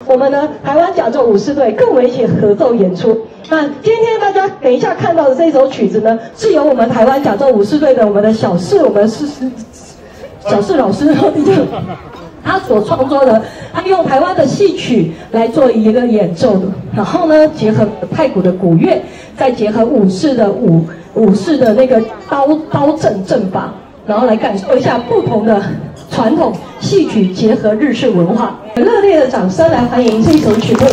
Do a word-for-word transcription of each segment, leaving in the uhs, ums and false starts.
我们呢台湾甲胄武士队跟我们一起合奏演出。那今天大家等一下看到的这首曲子呢，是由我们台湾甲胄武士队的我们的小四，我们是小四老师他所创作的，他用台湾的戏曲来做一个演奏的，然后呢结合太鼓的鼓乐，再结合武士的武武士的那个刀刀阵阵法，然后来感受一下不同的传统戏曲结合日式文化。热烈的掌声来欢迎这一首曲目。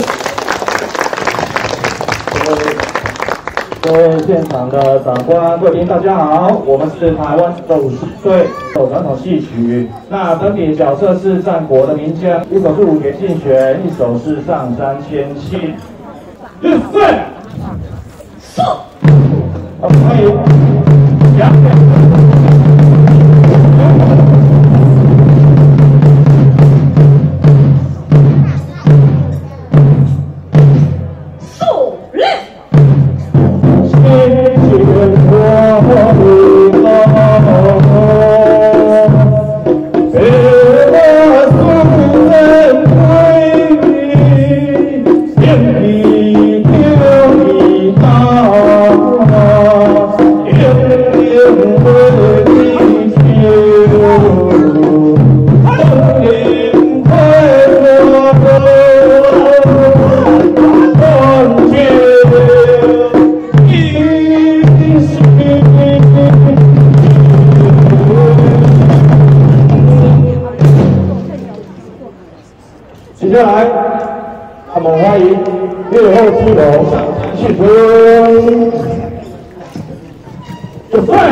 各位现场的长官、贵宾，大家好，我们是台湾的武士队，走传统戏曲。那登场角色是战国的名将，一首是武田信玄，一首是上杉谦信。日四，四，好，欢迎杨接下来，我们欢迎六号七楼上山去村，准备。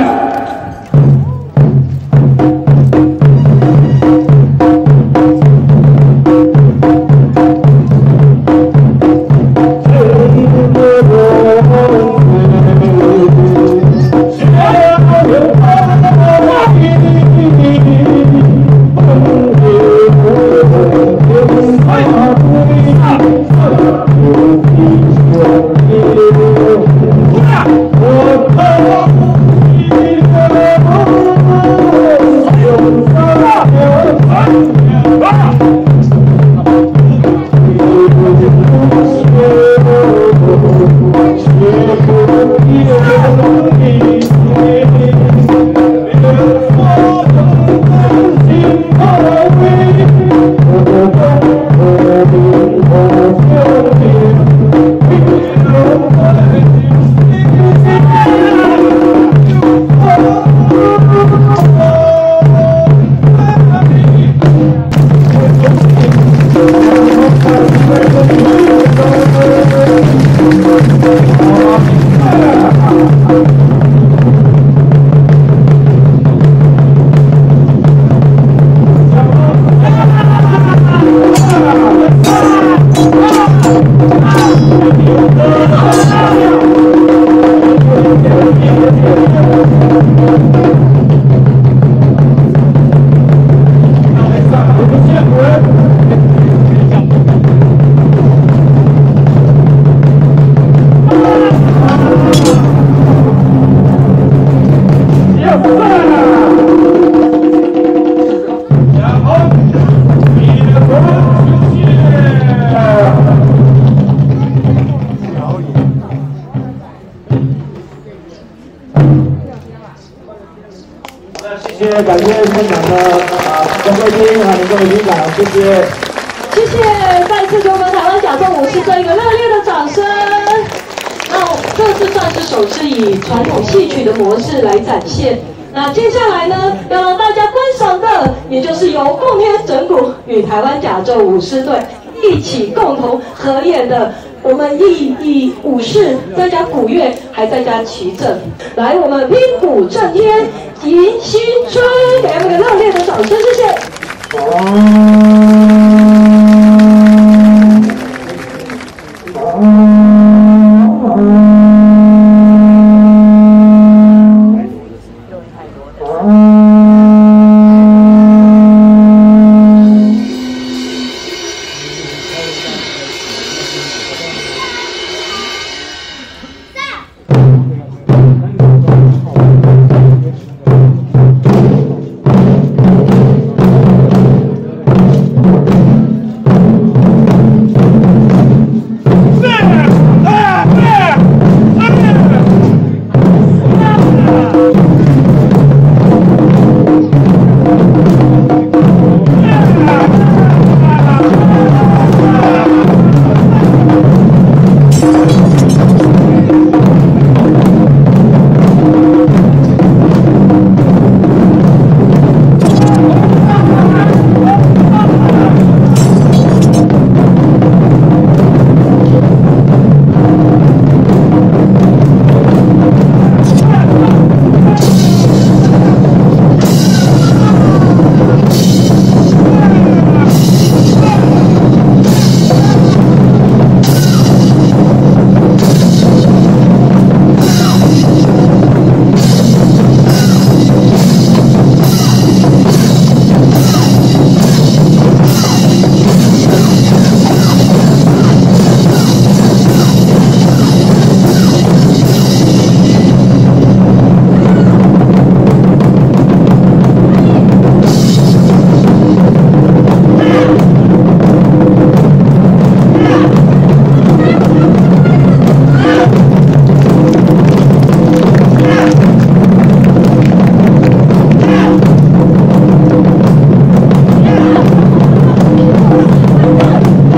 谢谢，感谢现场的啊各位贵宾和各位领导，谢谢， 谢谢，再次给我们台湾甲胄武士队一个热烈的掌声。那这次算是首次以传统戏曲的模式来展现。那接下来呢，要让大家观赏的，也就是由奉天整蛊与台湾甲胄武士队一起共同合演的。我们以以武士再加鼓乐，还再加旗阵，来，我们拼鼓震天，迎新春，给他们个热烈的掌声，谢谢。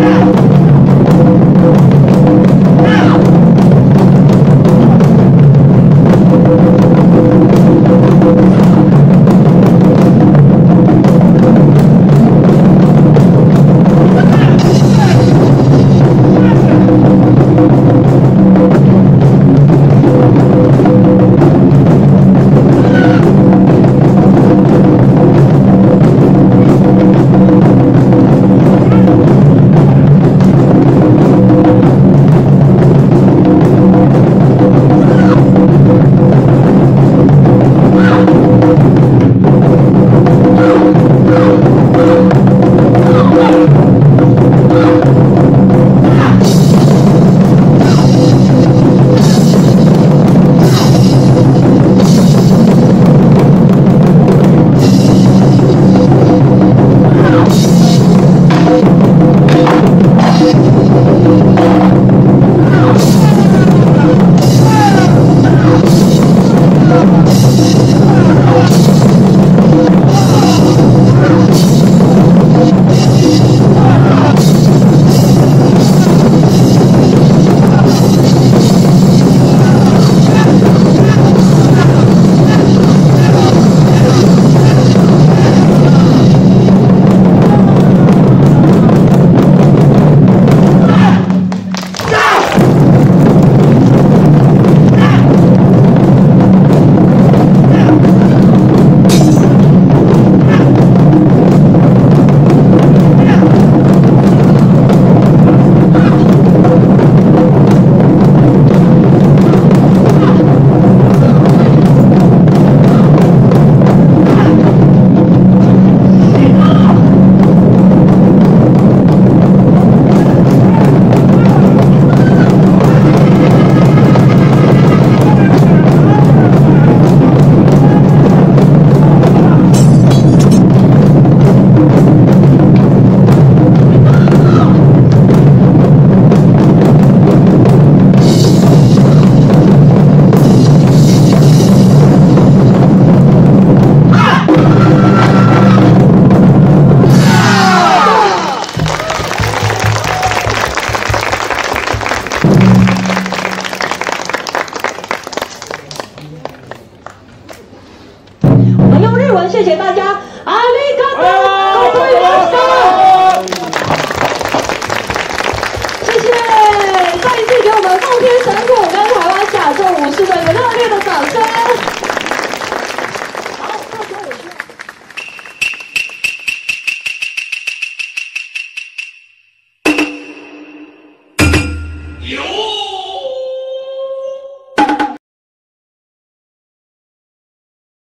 谢谢大家，阿里。